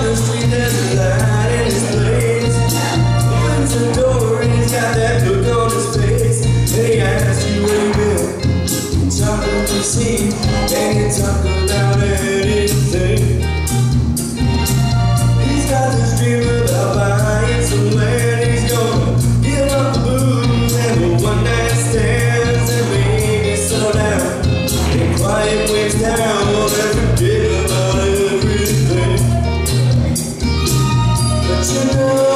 the street, there's a light in his place. Opens the door and he's got that look on his face. And he asks you where you been. Talk about the scene, and you talk about anything. He's got this dream about buying some land. He's gonna give up the booze and the one night stands and maybe settle down in quiet ways down. Won't ever forget about everything. But you know